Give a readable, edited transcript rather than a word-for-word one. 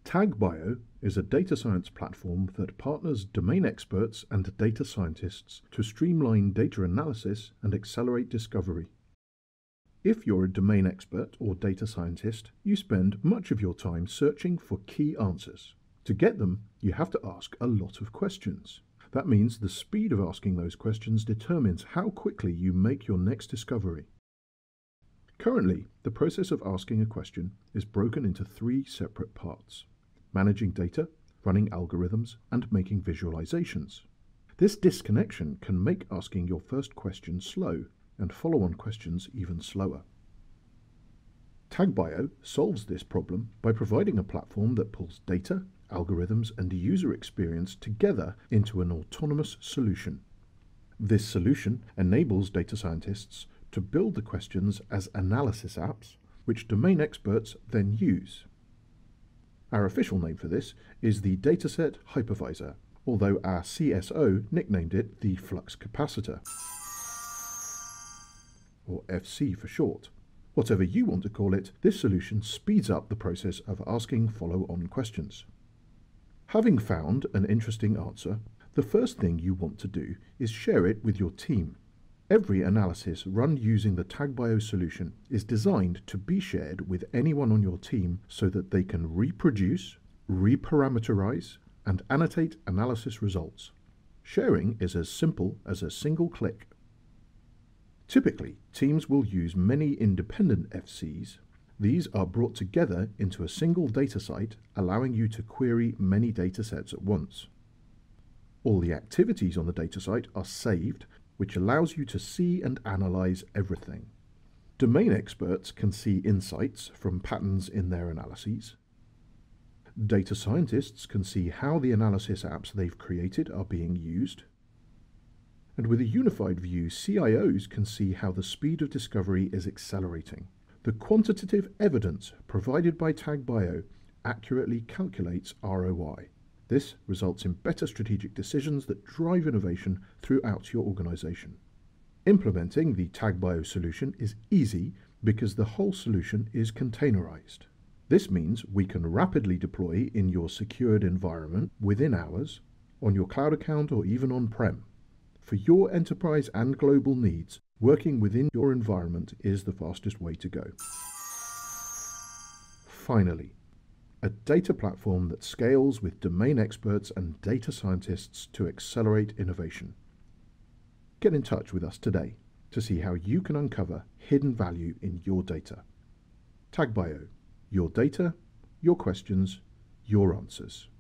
Tag.bio is a data science platform that partners domain experts and data scientists to streamline data analysis and accelerate discovery. If you're a domain expert or data scientist, you spend much of your time searching for key answers. To get them, you have to ask a lot of questions. That means the speed of asking those questions determines how quickly you make your next discovery. Currently, the process of asking a question is broken into 3 separate parts: managing data, running algorithms, and making visualizations. This disconnection can make asking your first question slow and follow-on questions even slower. Tag.bio solves this problem by providing a platform that pulls data, algorithms, and user experience together into an autonomous solution. This solution enables data scientists to build the questions as analysis apps, which domain experts then use. Our official name for this is the Dataset Hypervisor, although our CSO nicknamed it the Flux Capacitor, or FC for short. Whatever you want to call it, this solution speeds up the process of asking follow-on questions. Having found an interesting answer, the first thing you want to do is share it with your team. Every analysis run using the Tag.bio solution is designed to be shared with anyone on your team so that they can reproduce, reparameterize, and annotate analysis results. Sharing is as simple as a single click. Typically, teams will use many independent FCs. These are brought together into a single data site, allowing you to query many datasets at once. All the activities on the datasite are saved, which allows you to see and analyze everything. Domain experts can see insights from patterns in their analyses. Data scientists can see how the analysis apps they've created are being used. And with a unified view, CIOs can see how the speed of discovery is accelerating. The quantitative evidence provided by Tag.bio accurately calculates ROI. This results in better strategic decisions that drive innovation throughout your organization. Implementing the Tag.bio solution is easy because the whole solution is containerized. This means we can rapidly deploy in your secured environment within hours, on your cloud account, or even on-prem. For your enterprise and global needs, working within your environment is the fastest way to go. Finally, a data platform that scales with domain experts and data scientists to accelerate innovation. Get in touch with us today to see how you can uncover hidden value in your data. Tag.bio, your data, your questions, your answers.